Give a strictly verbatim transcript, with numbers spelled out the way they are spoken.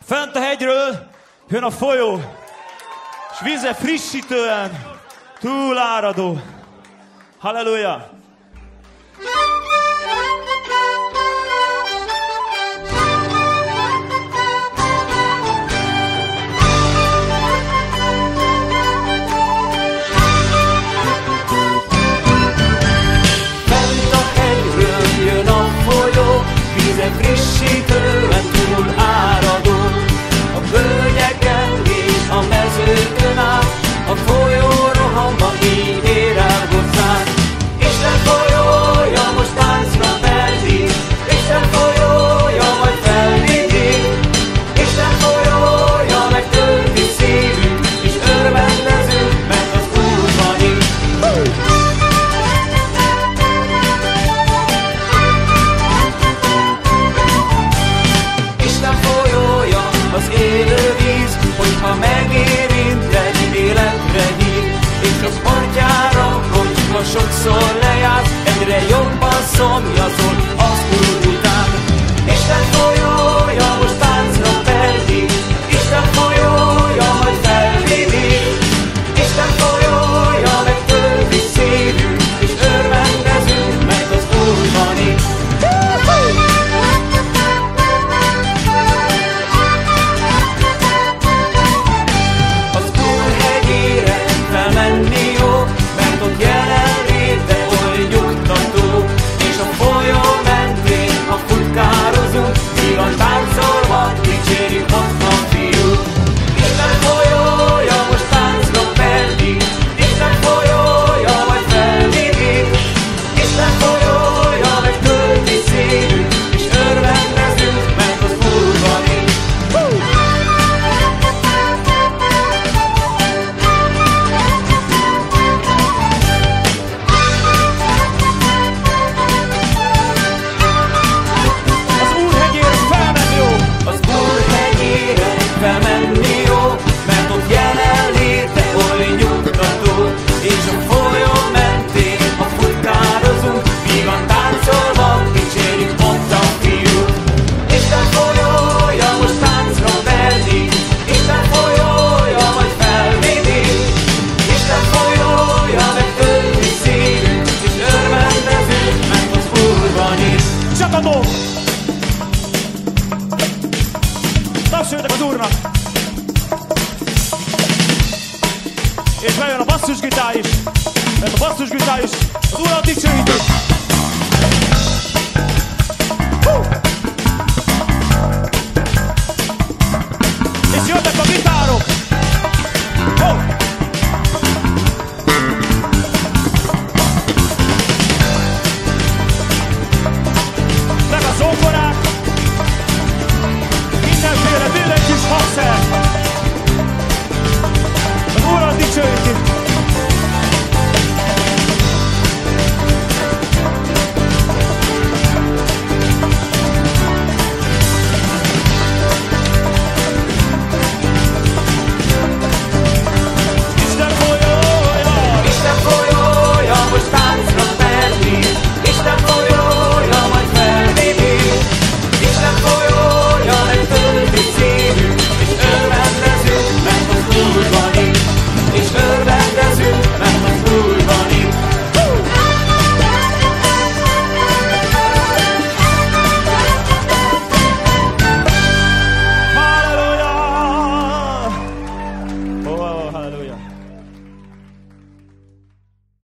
Fent a hegyről jön a folyó, s víze frissítően túláradó. Halleluja! Fent a hegyről jön a folyó, víze frissítően túláradó. A völgyeken és a mezőkön át, a folyó rohamba így ér el hozzánk. Isten folyója most táncra feldíj, Isten folyója majd felvidít. Isten folyója megtölti szívünk, és örvendezünk, mert az Úr van itt. Isten folyója az élő víz, hogyha megérinted, életre hív. És az atyára, hogyha sokszor lejársz, egyre jobban szomjazol az Úr után. Isten folyója most táncra feldíj, Isten folyója majd felvidít. Isten folyója megtölti szívünk, és örvendezünk, mert az Úr van itt. Az Úr hegyére felmenni jó, mert ott jelenléte oly nyugtató. És a folyó mentén, ha futkározunk, vígan táncolva dicsérjük ott a Fiút. Isten folyója most táncra feldíj, Isten folyója majd felvidít. Isten folyója megtölti szívünk, és örvendezünk, mert az Úr van itt. Az Úr hegyére felmenni jó! Az Úr hegyére felmenni jó, mert ott jelenléte oly nyugtató. És a folyó mentén, ha futkározunk, vígan táncolva dicsérjük ott a Fiút. Isten folyója most táncra feldíj, Isten folyója majd felvidít. Isten folyója megtölti szívünk, és örvendezünk, mert az Úr van itt. Csatadó! Tapsoljatok az Úrnak! És bejön a basszusgitár is, mert a basszusgitár is az Urat dicsőíti.